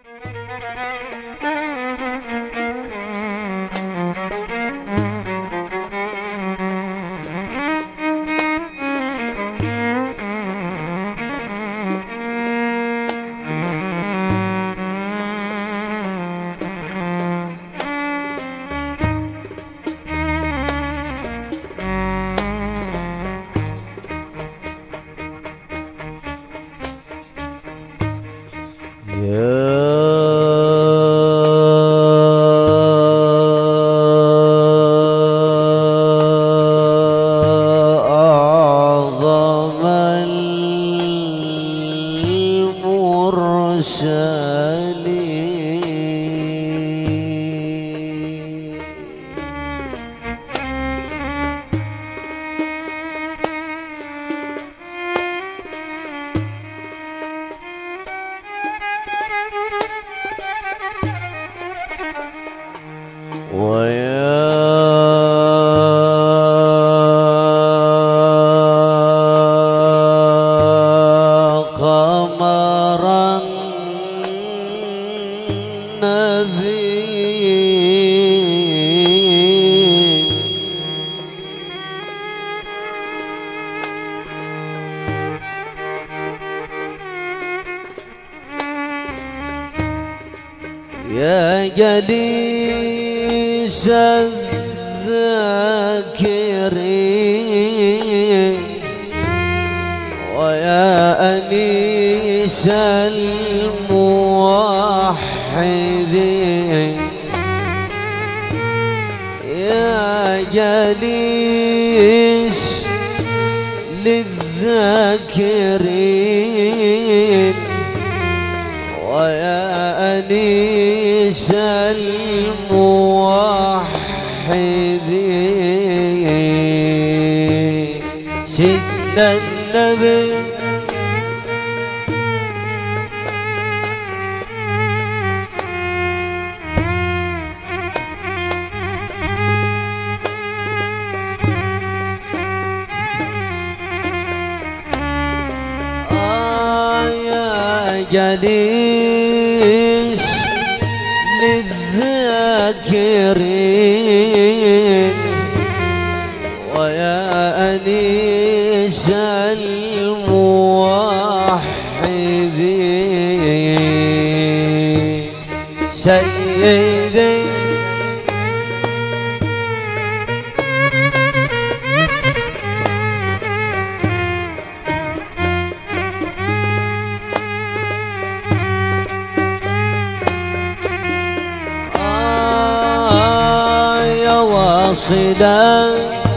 يا جليس الذاكرين ويا أنيس الموحدين، يا جليس للذاكرين ويا أنيس الموحدين، سيدنا النبي جليس للذاكرين ويا أنيس الموحدين، سيدي واصلا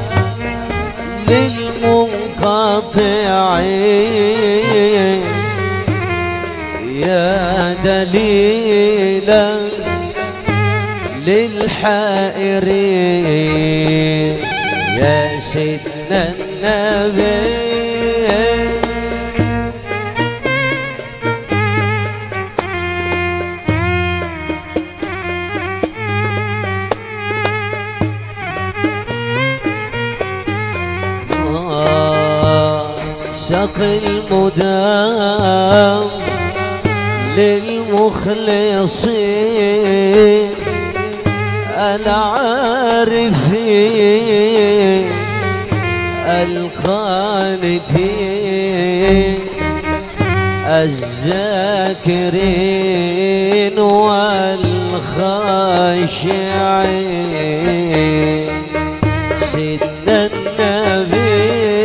للمنقطعين، يا دليلا للحائرين، يا سيدنا النبي سقي المدام للمخلصين العارفين القانتين الذاكرين والخاشعين، سيدنا النبي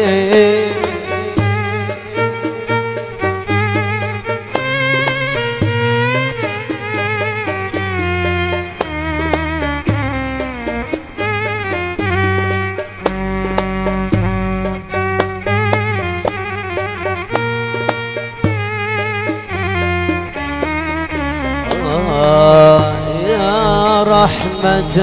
رحمة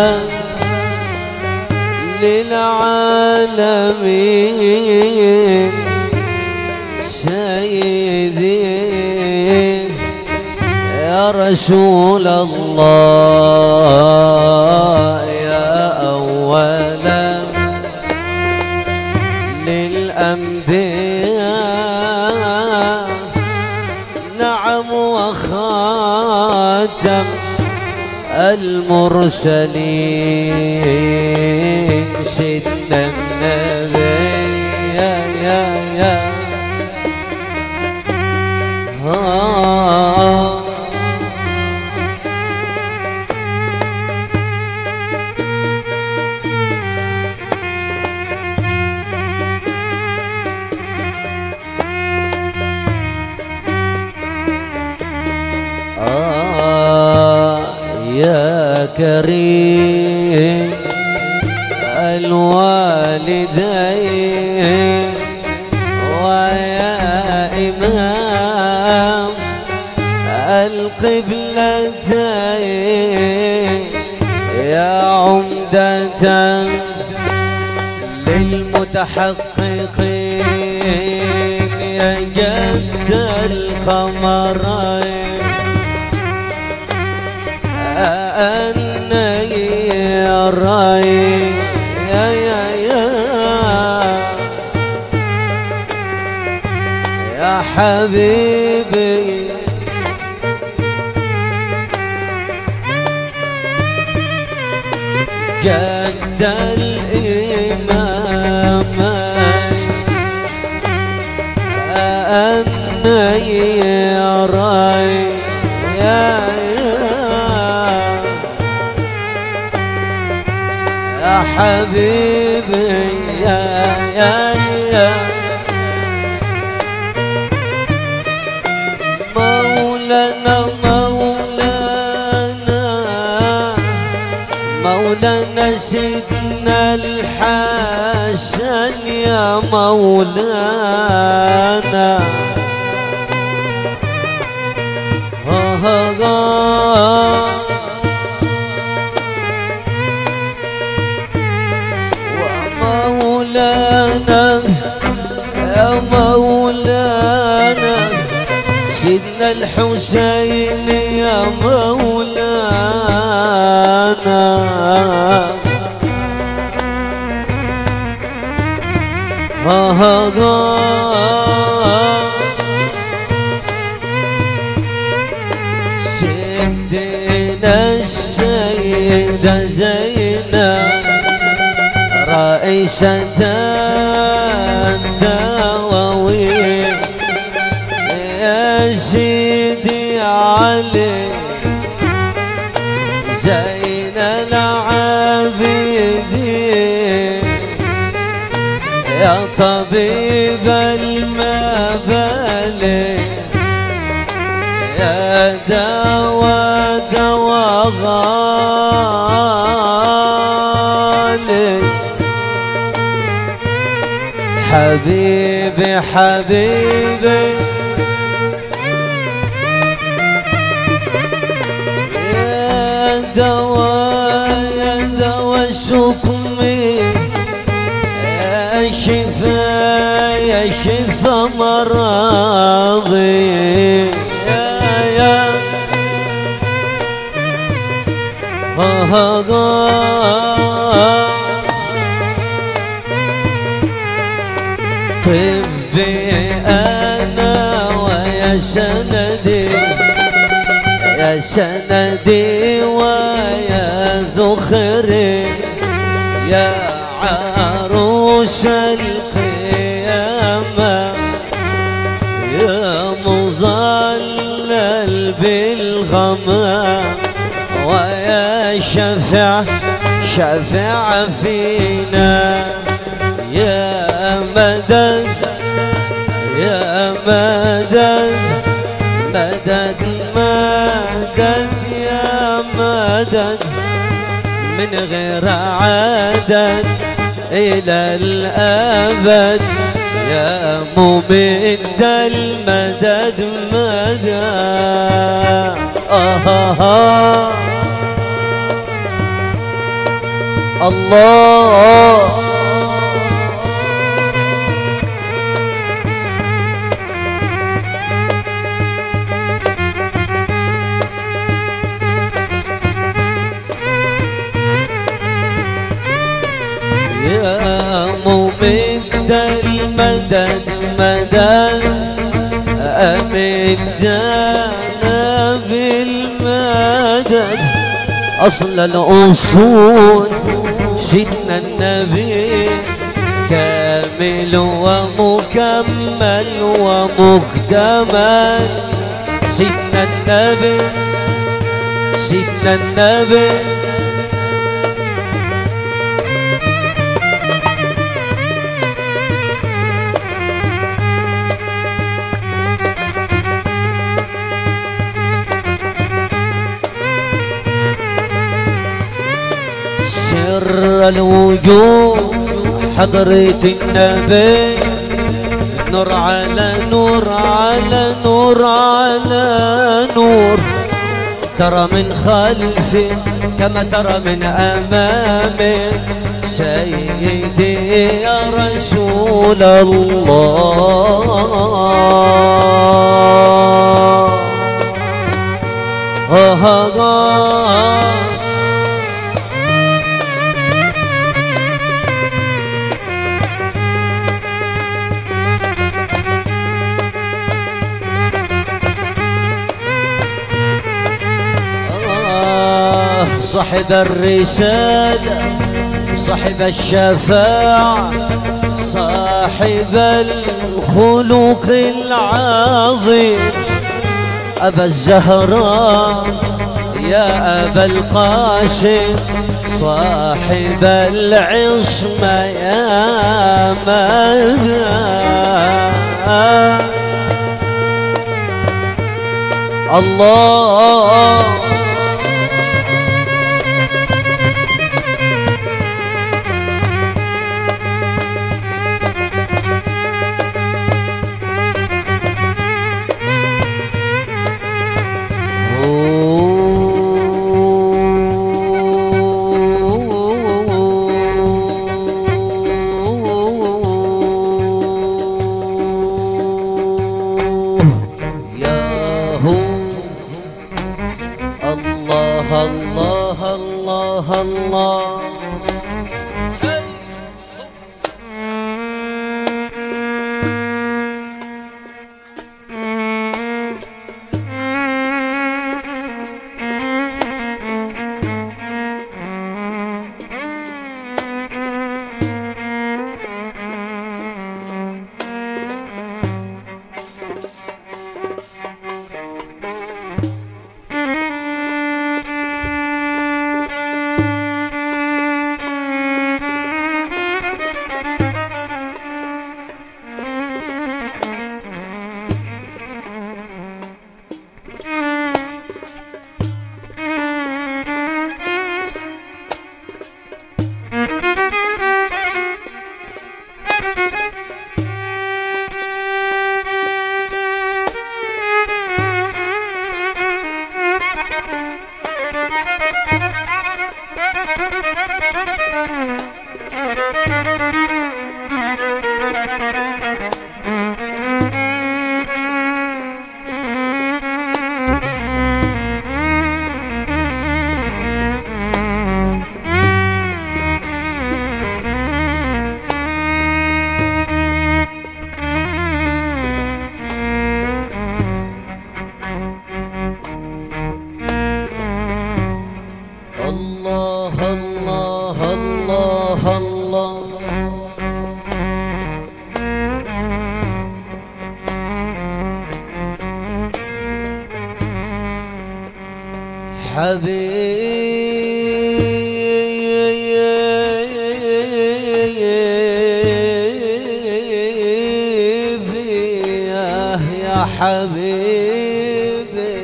للعالمين، سيدي يا رسول الله، يا أولا للأنبياء، نعم وخاف خاتم المرسلين سيدنا النبي يا يا كريم الوالدين ويا إمام القبلتين يا عمدة للمتحققين يا جد القمرين يا راي يا حبيبي جد الإمام يا راي يا حبيبي يا مولانا سيدنا الحسن يا مولانا يا مولانا سيدنا الحسين يا مولانا سيدنا السيدة زينب رئيسة الدواوين يا سيدي علي زين العابدين يا طبيب المبالي يا دواء غالي حبيبي حبيبي يا دواء سقمي يا شفا مرضي يا طبي أنا ويا سندي يا سندي ويا ذخري يا عروس القيامة يا مظلل بالغمام ويا شفع فينا يا مدد يا مدد مدد مدد يا مدد من غير عدد إلى الأبد يا ممد المدد مدد الله يا ممد المدد مدد أمدنا بالمدد أصل الأصول سيدنا النبي كامل ومكمل ومكتمل. سيدنا النبي سيدنا النبي سر الوجود حضرة النبي، نور على نور على نور على نور، ترى من خلفي كما ترى من أمامي. سيدي يا رسول الله. صاحب الرسالة صاحب الشفاعة صاحب الخلق العظيم، أبا الزهراء يا أبا القاسم، صاحب العصمة يا مهاب الله. الله الله الله. حبيبي يا حبيبي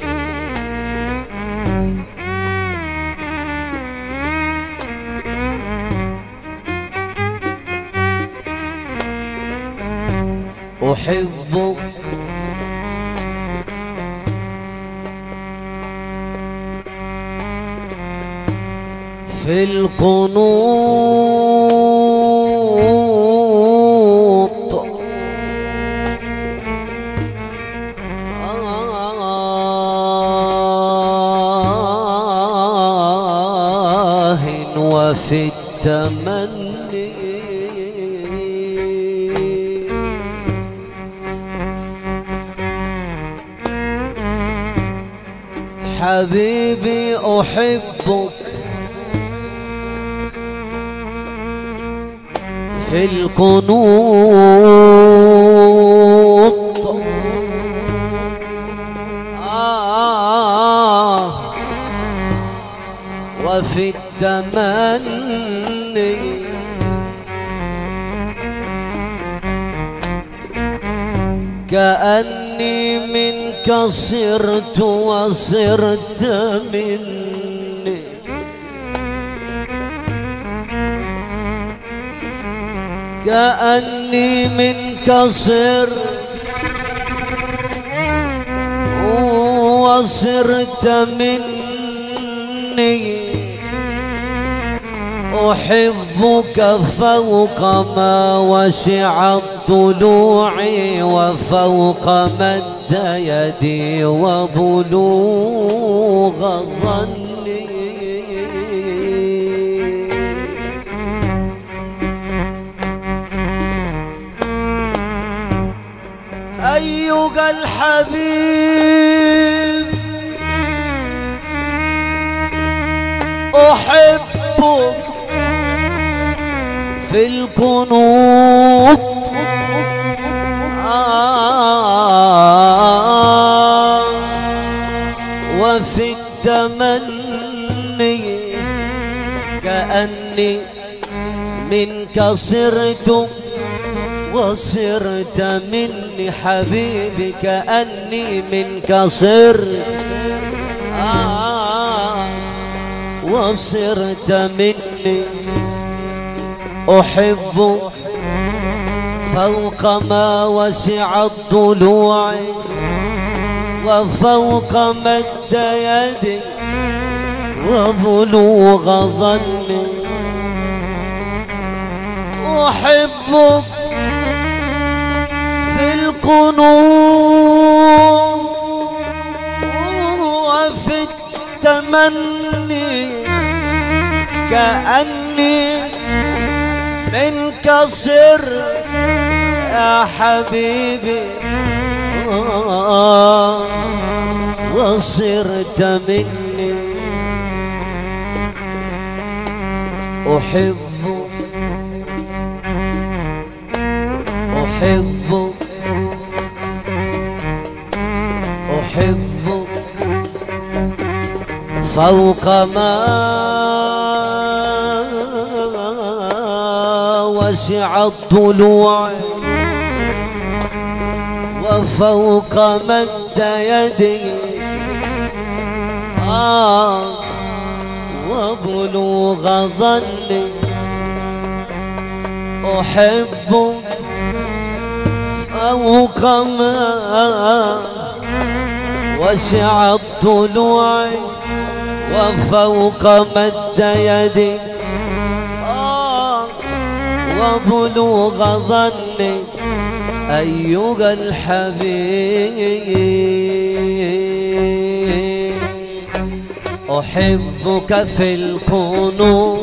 أحبك في القنوط وفي التمني حبيبي أحبك في القنوط وفي التمني كأني منك صرت وصرت مني كأني منك صرت وصرت مني أحبك فوق ما وسع الضلوع وفوق مد يدي وبلوغ ظني أيها الحبيب أحبك في القنوط وفي التمني كأني منك صرت وصرت مني حبيبي كأني منك صرت وصرت مني أحبك فوق ما وسع الضلوع وفوق مد يدي وبلوغ ظني أحبك في القنوط وفي التمني كأني منك صرت يا حبيبي وصرت مني أحبك أحبك أحبك فوق ما وسع الضلوع وفوق مد يدي وبلوغ ظني أحبك فوق ما وسع الضلوع وفوق مد يدي وبلوغ ظني أيها الحبيب أحبك في القنوط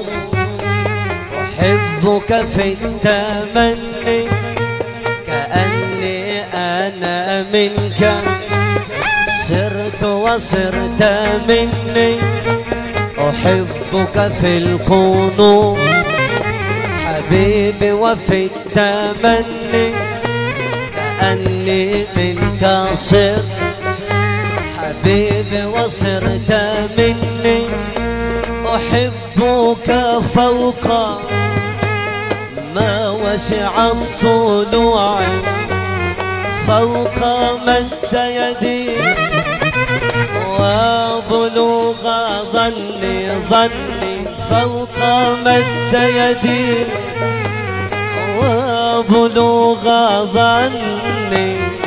أحبك في التمني كأني أنا منك صرت وصرت مني أحبك في القنوط حبيبي وفي التمني كأني منك صرت حبيبي وصرت مني أحبك فوق ما وسع الضلوع فوق مد يدي وبلوغ ظني فوق مد يدي وبلوغ ظني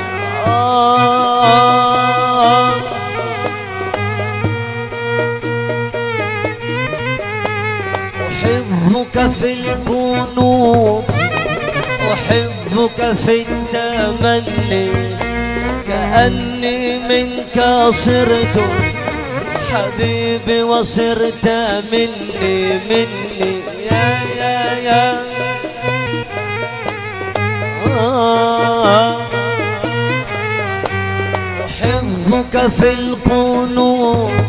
أحبك في القنوط أحبك في التمني كأني منك صرت حبيبي وصرت مني يا أحبك في القنوط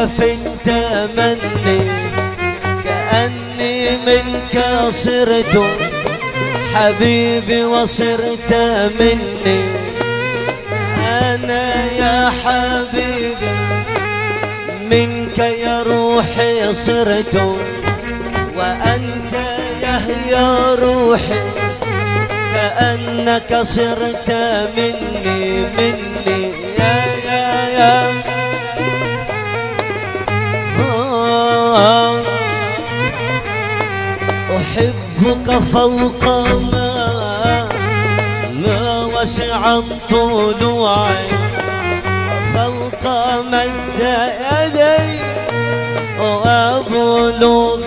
في التمني كأني منك صرت حبيبي وصرت مني. أنا يا حبيبي منك يا روحي صرت، وأنت يا روحي كأنك صرت مني يا أحبك فوق ما وسعت طلوعي، فوق مد يدي وأبلغ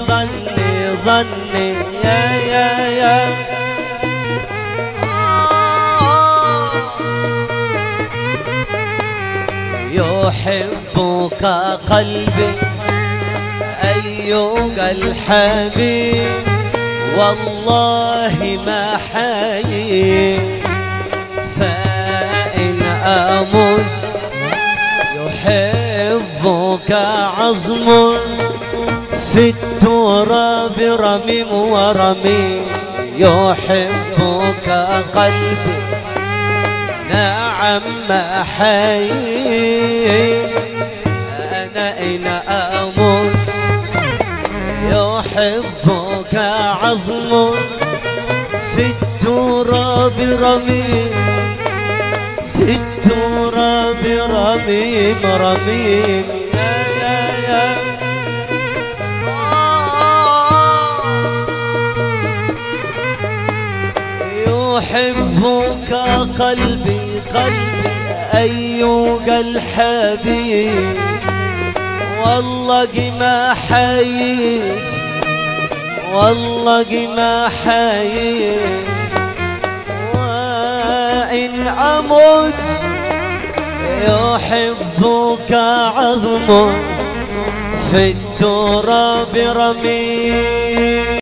ظني يا يحبك قلبي أيها الحبيب، والله ما حيي فإن أموت يحبك عظم في التراب رميم ورميم. يحبك قلبي نعم ما حيي أنا إن أموت يحبك عظم في التراب رميم، في التراب رميم يا يحبك قلبي أيها الحبيب، والله ما حييت والله ما حييت، وإن أموت يحبك عظم في التراب رميم.